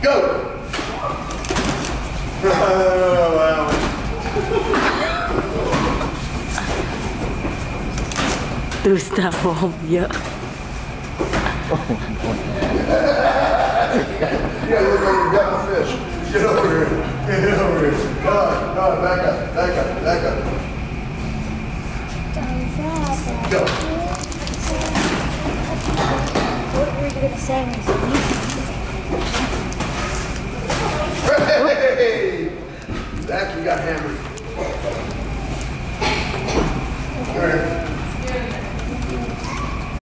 Go! ดูสตาร์วอร์มเยอะ Yeah, look over, you got the fish. Get over here. Get over here. Come on, back up, back up, back up. What were you going to say?